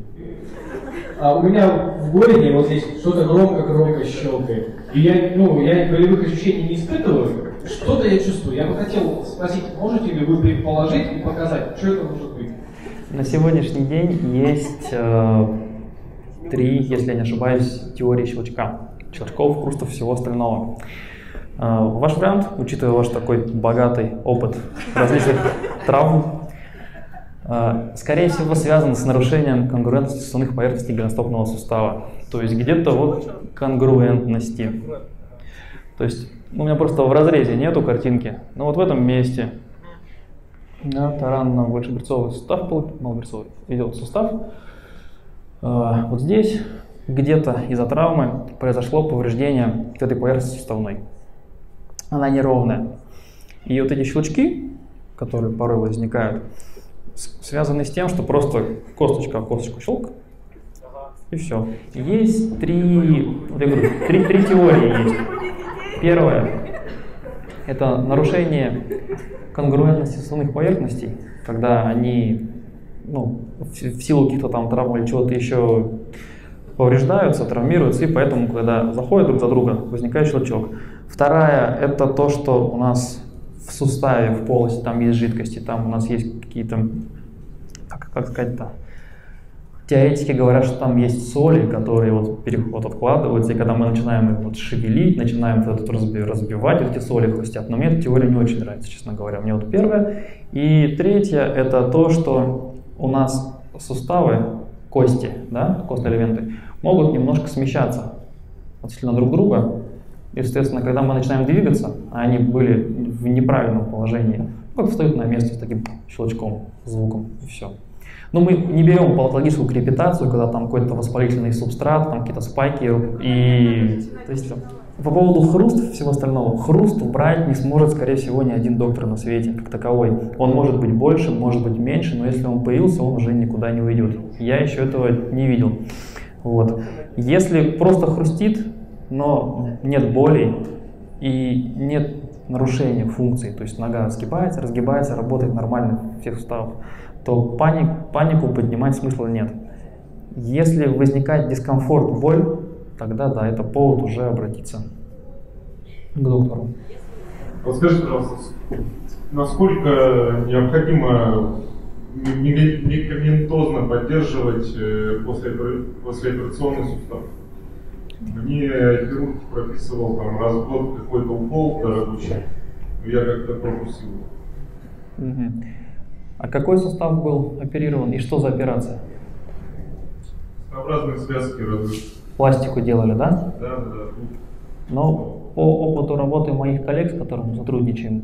У меня в городе вот здесь что-то громко щелкает. И я болевых ощущений не испытываю, что-то я чувствую. Я бы хотел спросить, можете ли вы предположить и показать, что это может быть? На сегодняшний день есть 3, если я не ошибаюсь, теории щелчков, хрустов, всего остального. Ваш вариант, учитывая ваш такой богатый опыт различных травм, скорее всего связан с нарушением конгруентности суставных поверхностей голеностопного сустава. То есть где-то вот конгруентности. То есть у меня просто в разрезе нету картинки, но вот в этом месте. Да, таранно-большеберцовый сустав, малоберцовый идет сустав. Вот здесь где-то из-за травмы произошло повреждение этой поверхности суставной. Она неровная. И вот эти щелчки, которые порой возникают, связаны с тем, что просто косточка в косточку щелк, и все. Есть 3 теории есть. Первая – это нарушение конгруентности суставных поверхностей, когда они в силу каких-то там травм или чего-то еще повреждаются, травмируются, и поэтому, когда заходят друг за друга, возникает щелчок. Вторая – это то, что у нас в суставе, в полости, там есть жидкости, там у нас есть какие-то, как сказать-то, теоретики говорят, что там есть соли, которые вот переход откладываются, и когда мы начинаем их вот шевелить, начинаем разбивать, эти соли хрустят. Но мне эта теория не очень нравится, честно говоря. Мне вот первая. И третья – это то, что у нас суставы, кости, да, костные элементы, могут немножко смещаться относительно друг друга. И, соответственно, когда мы начинаем двигаться, а они были в неправильном положении, Вот встают на место с таким щелчком, звуком, и все. Но мы не берем патологическую крепитацию, когда там какой-то воспалительный субстрат, там какие-то спайки. И то есть, по поводу хруста и всего остального, хруст убрать не сможет, скорее всего, ни один доктор на свете как таковой. Он может быть больше, может быть меньше, но если он появился, он уже никуда не уйдет. Я еще этого не видел. Вот. Если просто хрустит, но нет боли и нет нарушения функций, то есть нога скипается, разгибается, работает нормально всех суставов, то панику поднимать смысла нет. Если возникает дискомфорт, боль, тогда да, это повод уже обратиться к доктору. Подскажите, пожалуйста, насколько необходимо медикаментозно поддерживать послеоперационный сустав? Мне хирург прописывал там раз в год какой-то укол дорогущий, но я как-то пропустил. А какой сустав был оперирован и что за операция? Разные связки разные. Пластику делали, да? Да. Но по опыту работы моих коллег, с которыми мы сотрудничаем,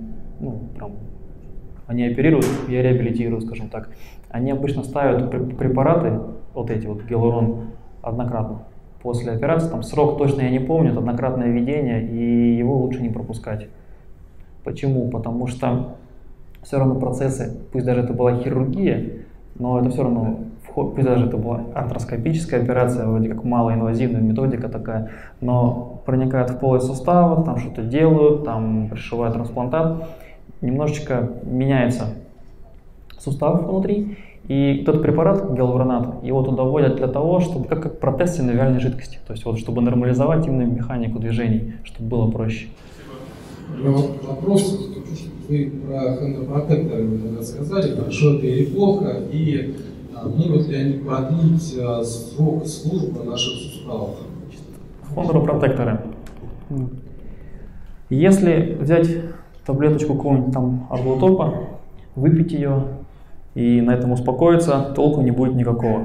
они оперируют, я реабилитирую, скажем так. Они обычно ставят препараты, вот эти вот гиалурон, однократно. После операции, там срок точно я не помню, это однократное введение, и его лучше не пропускать. Почему? Потому что все равно процессы, пусть даже это была хирургия, но это все равно, пусть даже это была артроскопическая операция, вроде как малоинвазивная методика такая, но проникают в полость сустава, там что-то делают, там пришивают трансплантат, немножечко меняется сустав внутри, и этот препарат, гиалуронат, его туда вводят для того, чтобы как протез синовиальной жидкости, то есть вот, чтобы нормализовать именно механику движений, чтобы было проще. Вопрос, вы про хондропротекторы рассказали, хорошо это или плохо, и могут ли они продлить срок службы наших суставов? Хондропротекторы. Если взять таблеточку какого-нибудь там арлотопа, выпить ее и на этом успокоиться, толку не будет никакого.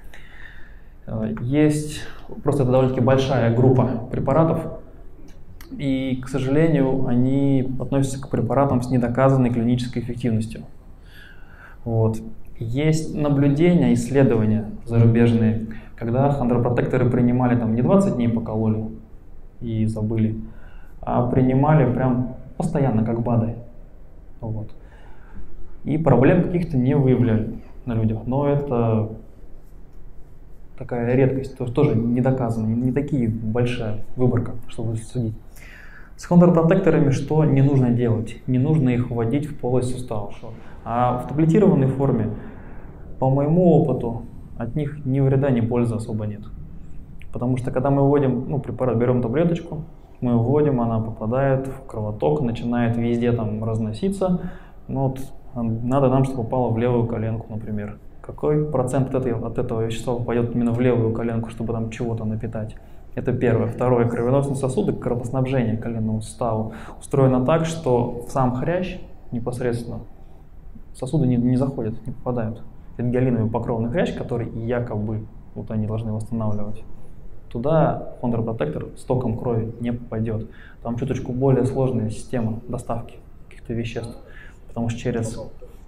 Есть просто это довольно-таки большая группа препаратов, и, к сожалению, они относятся к препаратам с недоказанной клинической эффективностью. Вот. Есть наблюдения, исследования зарубежные, когда хондропротекторы принимали там не 20 дней покололи и забыли, а принимали прям постоянно, как БАДы. Вот. И проблем каких-то не выявляли на людях. Но это такая редкость, тоже не доказано, не такие большая выборка, чтобы судить. С хондропротекторами что не нужно делать? Не нужно их вводить в полость суставов. А в таблетированной форме, по моему опыту, от них ни вреда, ни пользы особо нет. Потому что когда мы вводим, препарат, берем таблеточку, мы вводим, она попадает в кровоток, начинает везде там разноситься. Надо нам, чтобы попало в левую коленку, например. Какой процент от этого вещества попадет именно в левую коленку, чтобы там чего-то напитать? Это первое. Второе. Кровеносные сосуды, кровоснабжение коленного сустава устроено так, что в сам хрящ непосредственно сосуды не заходят, не попадают. Это гиалиновый покровный хрящ, который якобы они должны восстанавливать. Туда хондропротектор с током крови не попадет. Там чуточку более сложная система доставки каких-то веществ. Потому что через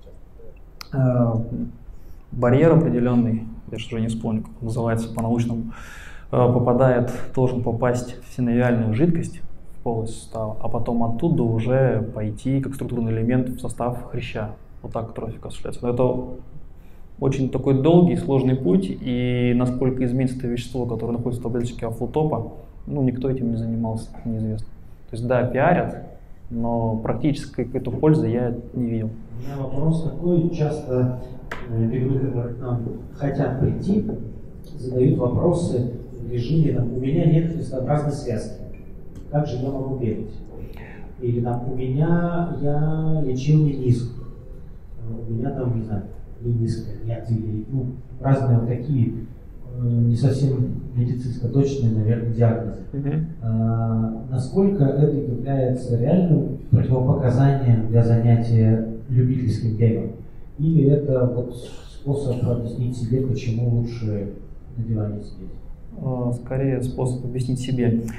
барьер определенный, я же уже не вспомню, как он называется по-научному, должен попасть в синовиальную жидкость, в полость сустава, а потом оттуда уже пойти как структурный элемент в состав хряща. Вот так трофик осуществляется. Но это очень такой долгий, сложный путь, и насколько изменится это вещество, которое находится в таблеточке афлутопа, никто этим не занимался, неизвестно. То есть да, пиарят, но практической какой-то пользы я не видел. У меня вопрос такой: часто люди, которые к нам хотят прийти, задают вопросы в режиме, у меня нет крестообразной связки, как же я могу бегать? Или у меня я лечил мениск, у меня там, не знаю, мениская нет, или разные такие не совсем медицинско точные, наверное, диагнозы. Насколько это является реальным противопоказанием для занятия любительским бегом? Или это способ объяснить себе, почему лучше на диване сидеть? Скорее способ объяснить себе.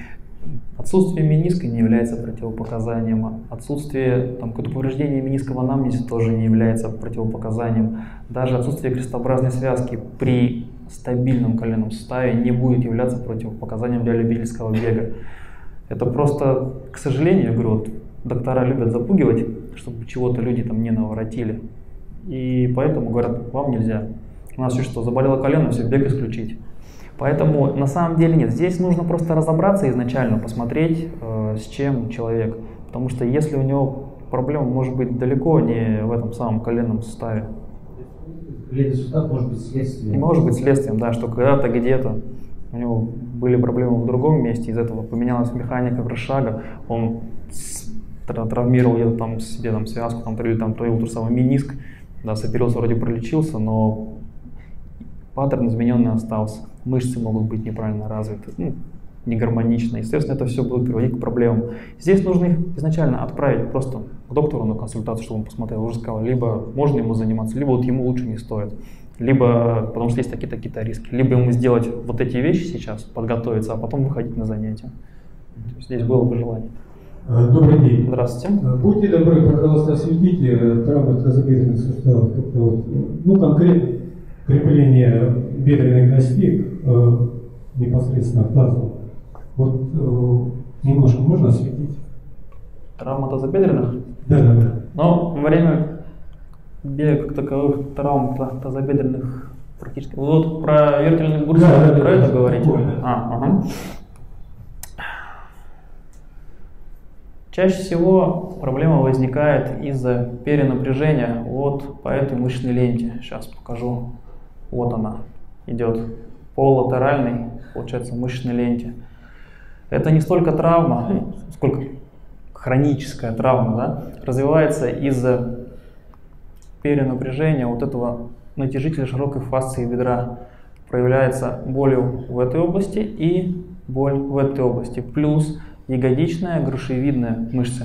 Отсутствие мениска не является противопоказанием, отсутствие какое-то повреждение мениска в анамнезе тоже не является противопоказанием. Даже отсутствие крестообразной связки при стабильном коленном суставе не будет являться противопоказанием для любительского бега. Это просто, к сожалению, я говорю, вот, доктора любят запугивать, чтобы чего-то люди там не наворотили. И поэтому говорят, вам нельзя. У нас что, заболело колено, все, бег исключить. Поэтому на самом деле нет. Здесь нужно просто разобраться изначально, посмотреть, с чем человек. Потому что если у него проблема может быть далеко не в этом самом коленном суставе. Коленный сустав может быть следствием. Может быть следствием, да, что когда-то где-то у него были проблемы в другом месте, из этого поменялась механика шага, он травмировал где-то там себе там связку, там, или там тот самый мениск, да, соперился, вроде пролечился, но паттерн измененный остался. Мышцы могут быть неправильно развиты, не гармонично. Естественно, это все будет приводить к проблемам. Здесь нужно их изначально отправить просто к доктору на консультацию, чтобы он посмотрел, уже сказал, либо можно ему заниматься, либо вот ему лучше не стоит. Либо, потому что есть такие-то риски, либо ему сделать вот эти вещи сейчас, подготовиться, а потом выходить на занятия. Здесь было бы желание. Добрый день. Здравствуйте. Будьте добры, пожалуйста, осветите травмы тазобедренных суставов. Конкретно крепление бедренных костей непосредственно к тазу. Вот немножко можно осветить? Травма тазобедренных? Да. Но во время бега как таковых травм тазобедренных практически. Вы вот про вертикальный бурс, про это говорите? Ага. Чаще всего проблема возникает из-за перенапряжения вот по этой мышечной ленте. Сейчас покажу. Вот она идет по латеральной, получается, мышечной ленте. Это не столько травма, сколько хроническая травма, да, развивается из-за перенапряжения вот этого натяжителя широкой фасции бедра. Проявляется боль в этой области и боль в этой области. Плюс ягодичная грушевидная мышца.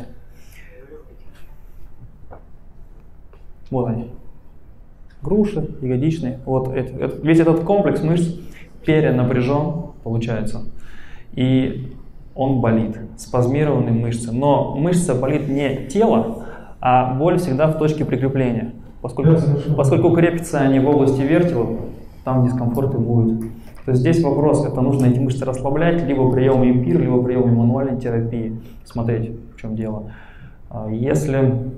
Вот они. Груши, ягодичные. Вот весь этот комплекс мышц перенапряжен, получается. И он болит. Спазмированные мышцы. Но мышца болит не тело, а боль всегда в точке прикрепления. Поскольку крепятся они в области вертела, там дискомфорт и будет. То есть здесь вопрос, это нужно эти мышцы расслаблять, либо приемами ИМПИР, либо приемами мануальной терапии. Смотреть, в чем дело. Если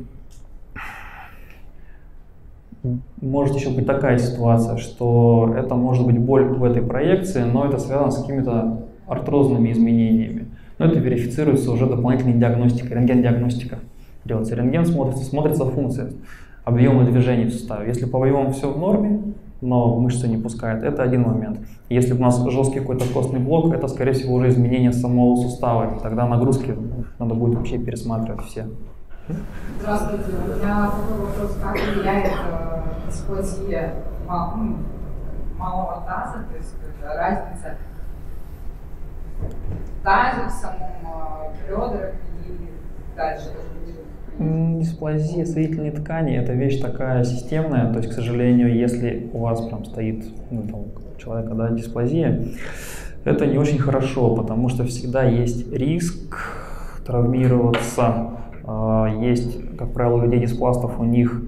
может еще быть такая ситуация, что это может быть боль в этой проекции, но это связано с какими-то артрозными изменениями. Но это верифицируется уже дополнительной диагностикой, рентген-диагностика. Делается рентген, смотрится функция объема движений в суставе. Если по объему все в норме, но мышцы не пускает, это один момент. Если у нас жесткий какой-то костный блок, это, скорее всего, уже изменение самого сустава. И тогда нагрузки надо будет вообще пересматривать все. Здравствуйте. У меня такой вопрос, как влияет дисплазия малого таза, то есть разница в тазе, в самом бедрах и дальше даже. Дисплазия соединительной ткани – это вещь такая системная, то есть, к сожалению, если у вас прям стоит у человека, да, дисплазия, это не очень хорошо, потому что всегда есть риск травмироваться. Есть, как правило, у людей диспластов, у них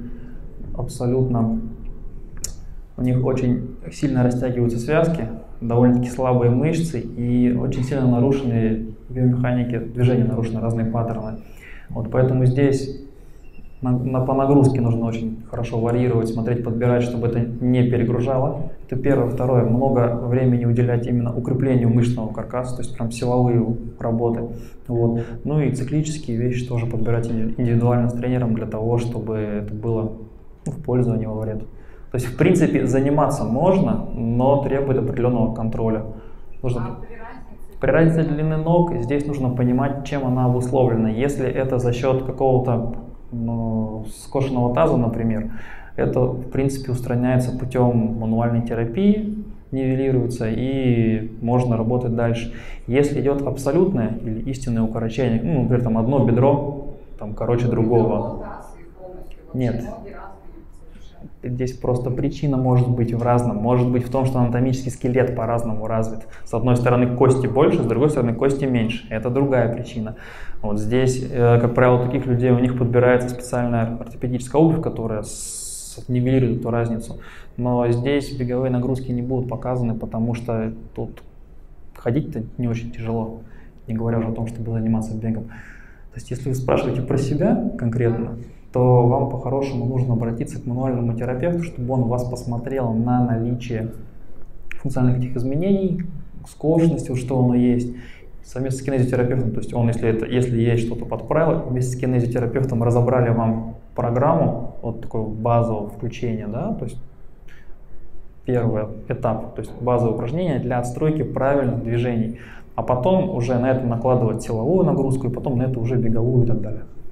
очень сильно растягиваются связки, довольно-таки слабые мышцы и очень сильно нарушены биомеханики движения, нарушены разные паттерны. Вот поэтому здесь по нагрузке нужно очень хорошо варьировать, смотреть, подбирать, чтобы это не перегружало. Это первое. Второе, много времени уделять именно укреплению мышечного каркаса, то есть прям силовые работы. Вот. Ну и циклические вещи тоже подбирать индивидуально с тренером для того, чтобы это было в пользу, а не во вред. То есть в принципе заниматься можно, но требует определенного контроля. При разнице длины ног здесь нужно понимать, чем она обусловлена. Если это за счет какого-то скошенного таза, например, это в принципе устраняется путем мануальной терапии, нивелируется и можно работать дальше. Если идет абсолютное или истинное укорочение, например, там одно бедро там короче другого. Нет. Здесь просто причина может быть в разном. Может быть в том, что анатомический скелет по-разному развит. С одной стороны кости больше, с другой стороны кости меньше. Это другая причина. Вот здесь, как правило, у таких людей у них подбирается специальная ортопедическая обувь, которая нивелирует эту разницу. Но здесь беговые нагрузки не будут показаны, потому что тут ходить-то не очень тяжело, не говоря уже о том, чтобы заниматься бегом. То есть если вы спрашиваете про себя конкретно, то вам по-хорошему нужно обратиться к мануальному терапевту, чтобы он вас посмотрел на наличие функциональных этих изменений, скошенности, что оно есть, совместно с кинезиотерапевтом. То есть он, если есть что-то подправил, вместе с кинезиотерапевтом разобрали вам программу, вот такое базовое включение, да, то есть первый этап, то есть базовое упражнение для отстройки правильных движений, а потом уже на это накладывать силовую нагрузку, и потом на это уже беговую и так далее.